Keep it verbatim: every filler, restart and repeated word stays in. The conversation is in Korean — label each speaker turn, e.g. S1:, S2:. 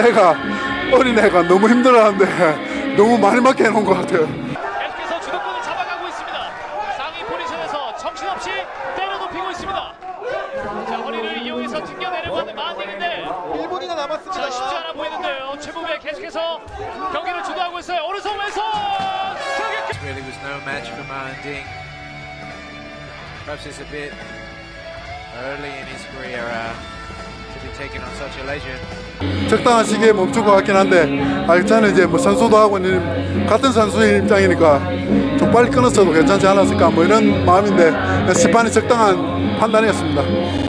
S1: 애가 어린 애가 너무 힘들어하는데 너무 많이 맞게 해놓은 것 같아요.
S2: 계속해서 주도권을 잡아가고 있습니다. 상위 포지션에서 정신없이 때려 높이고 있습니다. 자, 허리를 이용해서 튕겨내려고 하는 마한딩인데
S3: 일 분이나 남았습니다.
S2: 자, 쉽지 않아 보이는데요. 최무배 계속해서 경기를 주도하고 있어요. 오른손 왼손
S4: It really was no match for Mahanding. Perhaps it's a bit early in his career uh, to be taking on such a legend.
S1: 적당한 시기에 멈출 것 같긴 한데, 아, 저는 이제 뭐 선수도 하고 있는 같은 선수의 입장이니까 좀 빨리 끊었어도 괜찮지 않았을까 뭐 이런 마음인데 심판이 적당한 판단이었습니다.